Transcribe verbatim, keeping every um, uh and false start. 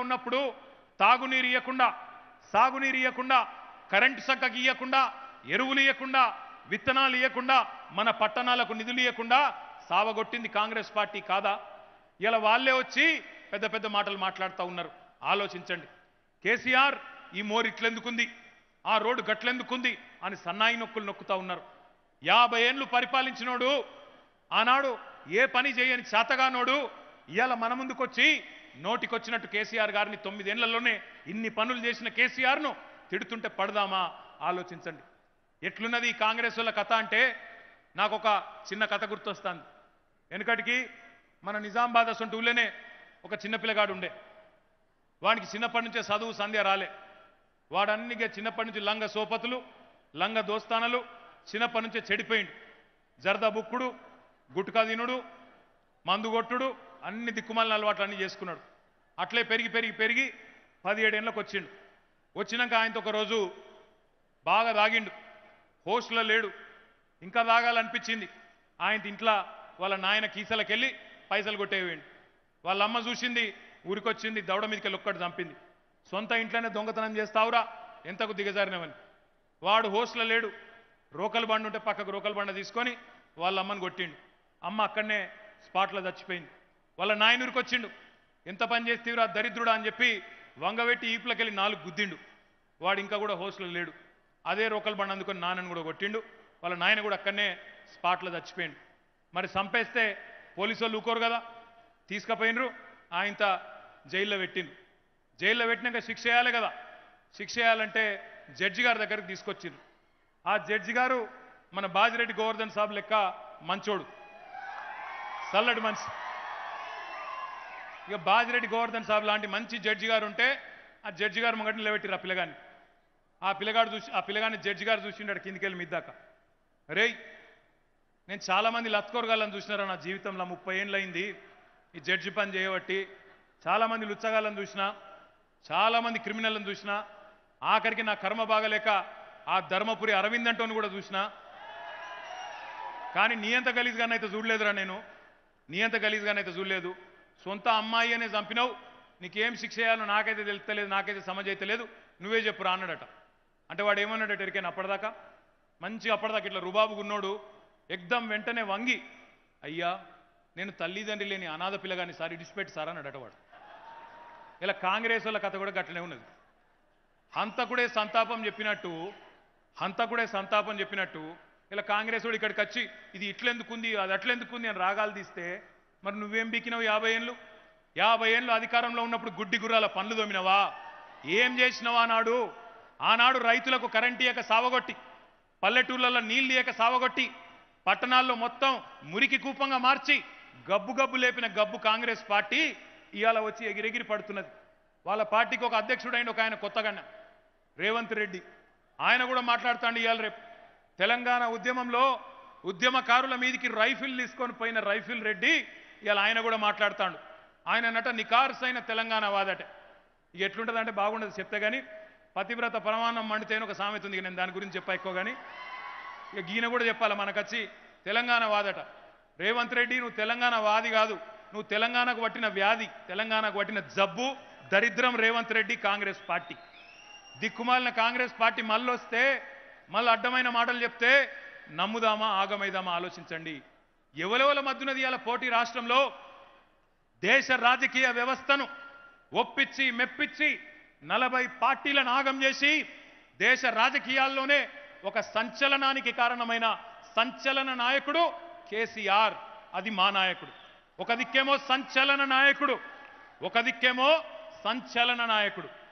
ఉన్నప్పుడు తాగునీరు ఇయ్యకుండా, సాగునీరు ఇయ్యకుండా, కరెంటు చక్కగా ఇయ్యకుండా, ఎరువులు ఇయ్యకుండా, విత్తనాలు ఇయ్యకుండా, మన పట్టణాలకు నిధులు ఇయ్యకుండా సావగొట్టింది కాంగ్రెస్ పార్టీ కాదా? ఇలా వాళ్ళే వచ్చి పెద్ద పెద్ద మాటలు మాట్లాడుతూ ఉన్నారు. ఆలోచించండి. కేసీఆర్ ఈ మోరు ఇట్లెందుకుంది, ఆ రోడ్డు గట్లెందుకుంది అని సన్నాయి నొక్కులు నొక్కుతూ ఉన్నారు. యాభై ఏళ్ళు పరిపాలించినోడు, ఆనాడు ఏ పని చేయని చేతగానోడు ఇవాళ మన ముందుకొచ్చి నోటికొచ్చినట్టు కేసీఆర్ గారిని తొమ్మిదేళ్లలోనే ఇన్ని పనులు చేసిన కేసీఆర్ను తిడుతుంటే పడదామా? ఆలోచించండి. ఎట్లున్నది ఈ కాంగ్రెస్ వాళ్ళ కథ అంటే నాకు ఒక చిన్న కథ గుర్తొస్తుంది. వెనుకటికి మన నిజామాబాద్ అసొంటి ఊళ్ళోనే ఒక చిన్న పిల్లగాడు ఉండే. వాడికి చిన్నప్పటి నుంచే చదువు సంధ్య రాలే. వాడన్నిగా చిన్నప్పటి నుంచి లంగ సోపతులు, లంగ దోస్తానలు, చిన్నప్పటి నుంచే చెడిపోయిండు. జరదా బుక్కుడు, గుట్కా తినుడు, మందు కొట్టుడు, అన్ని దిక్కుమాలిన అలవాట్లు అన్నీ చేసుకున్నాడు. అట్లే పెరిగి పెరిగి పెరిగి పదిహేడేళ్ళకి వచ్చిండు. వచ్చినాక ఆయనతో ఒకరోజు బాగా తాగిండు, హోస్ట్లో లేడు, ఇంకా తాగాలనిపించింది. ఆయన ఇంట్లో వాళ్ళ నాయన కీసలకి వెళ్ళి పైసలు కొట్టేవేయండి. వాళ్ళ అమ్మ చూసింది, ఊరికొచ్చింది, దవడ మీదకి వెళ్ళి ఒక్కటి చంపింది. సొంత ఇంట్లోనే దొంగతనం చేస్తావురా, ఎంతకు దిగజారినవని. వాడు హోస్ట్లో లేడు, రోకల్ బండ ఉంటే పక్కకు రోకల్ బండ తీసుకొని వాళ్ళ అమ్మని కొట్టిండు. అమ్మ అక్కడనే స్పాట్లో చచ్చిపోయింది. వాళ్ళ నాయనూరికి వచ్చిండు, ఎంత పని చేస్తేవిరా దరిద్రుడా అని చెప్పి వంగబెట్టి ఈపులకి వెళ్ళి నాలుగు గుద్దిండు. వాడు ఇంకా కూడా హోస్ట్లో లేడు. అదే రోకల్ బండ అందుకొని నాన్నని కూడా కొట్టిండు. వాళ్ళ నాయన కూడా అక్కడనే స్పాట్లో చచ్చిపోయిండు. మరి చంపేస్తే పోలీసు వాళ్ళు ఊకోరు కదా, తీసుకుపోయినరు. ఆయనత జైల్లో పెట్టిండ్రు. జైల్లో పెట్టినాక శిక్ష వేయాలి కదా. శిక్ష వేయాలంటే జడ్జి గారి దగ్గరికి తీసుకొచ్చిండ్రు. ఆ జడ్జి గారు మన బాజిరెడ్డి గోవర్ధన్ సాబ్ లెక్క మంచోడు, చల్లటి మనిషి. ఇక బాజిరెడ్డి గోవర్ధన్ సాబ్ లాంటి మంచి జడ్జి గారు ఉంటే ఆ జడ్జి గారు ముంగట నిలబెట్టిరు ఆ పిల్లగాన్ని. ఆ పిల్లగాడు చూసి ఆ పిల్లగాన్ని జడ్జి గారు చూసిండాడు కిందికెళ్ళి మిద్దాక. రేయ్, నేను చాలామంది లత్కోరగాళ్ళని చూసినారా నా జీవితంలో, ముప్పై ఏళ్ళు అయింది ఈ జడ్జి పని చేయబట్టి. చాలామంది లుచ్చగాళ్ళని చూసినా, చాలామంది క్రిమినల్ని చూసినా, ఆఖరికి నా కర్మ బాగలేక ఆ ధర్మపురి అరవింద్ అంటోని కూడా చూసినా. కానీ నీ అంత గలీజ్గానైతే చూడలేదురా నేను, నీ అంత గలీజ్గానైతే చూడలేదు. సొంత అమ్మాయి అనే చంపినావు, నీకేం శిక్ష చేయాలో నాకైతే తెలుస్తలేదు, నాకైతే సమజ్ అయితే లేదు, నువ్వే చెప్పురా అన్నాడట. అంటే వాడు ఏమన్నాడట ఎరికైనా అప్పటిదాకా మంచి అప్పటిదాకా ఇట్లా రుబాబు గున్నోడు ఎగ్దం వెంటనే వంగి, అయ్యా నేను తల్లిదండ్రి లేని అనాథ పిల్లగాని సార్ ఇడిచిపెట్టి సార్ అన్నాడట వాడు. ఇలా కాంగ్రెస్ వాళ్ళ కథ కూడా గట్లనే ఉన్నది. హంతకుడే సంతాపం చెప్పినట్టు హంతకుడే సంతాపం చెప్పినట్టు ఇలా కాంగ్రెస్ వాడు ఇక్కడికి వచ్చి ఇది ఇట్లెందుకుంది అది అట్లెందుకుంది అని రాగాలు తీస్తే మరి నువ్వేం బీకినావు? యాభై ఏళ్ళు యాభై ఏళ్ళు అధికారంలో ఉన్నప్పుడు గుడ్డి గుర్రాల పనులు దొమినవా? ఏం చేసినవా? నాడు ఆనాడు రైతులకు కరెంట్ ఇయ్యక సావగొట్టి, పల్లెటూళ్ళల్లో నీళ్ళు ఇయ్యక సావగొట్టి, పట్టణాల్లో మొత్తం మురికి కూపంగా మార్చి గబ్బు గబ్బు లేపిన గబ్బు కాంగ్రెస్ పార్టీ ఇవాళ వచ్చి ఎగిరెగిరి పడుతున్నది. వాళ్ళ పార్టీకి ఒక అధ్యక్షుడైన ఒక ఆయన కొత్తగా రేవంత్ రెడ్డి, ఆయన కూడా మాట్లాడుతాండి. ఇవాళ రేపు తెలంగాణ ఉద్యమంలో ఉద్యమకారుల మీదికి రైఫిల్ తీసుకొని పోయిన రైఫిల్ రెడ్డి ఇవాళ ఆయన కూడా మాట్లాడుతాడు. ఆయన నట నికార్సైన తెలంగాణ వాదట. ఇక ఎట్లుంటుందంటే బాగుండదు చెప్తే కానీ, పతివ్రత ప్రమాణం మండితేనే ఒక సామెత ఉంది. నేను దాని గురించి చెప్పా ఎక్కువ కానీ, ఇక గీన కూడా చెప్పాలి మనకచ్చి తెలంగాణ వాదట. రేవంత్ రెడ్డి, నువ్వు తెలంగాణ వాది కాదు, నువ్వు తెలంగాణకు పట్టిన వ్యాధి, తెలంగాణకు పట్టిన జబ్బు, దరిద్రం రేవంత్ రెడ్డి కాంగ్రెస్ పార్టీ. దిక్కుమాలిన కాంగ్రెస్ పార్టీ మళ్ళొస్తే మళ్ళీ అడ్డమైన మాటలు చెప్తే నమ్ముదామా ఆగమైదామా ఆలోచించండి. ఎవరెవల మధ్యనది ఇవాళ పోటీ రాష్ట్రంలో దేశ రాజకీయ వ్యవస్థను ఒప్పించి మెప్పించి నలభై పార్టీలను ఆగం చేసి దేశ రాజకీయాల్లోనే ఒక సంచలనానికి కారణమైన సంచలన నాయకుడు కేసీఆర్. అది మా నాయకుడు. ఒక దిక్కేమో సంచలన నాయకుడు, ఒక దిక్కేమో సంచలన నాయకుడు.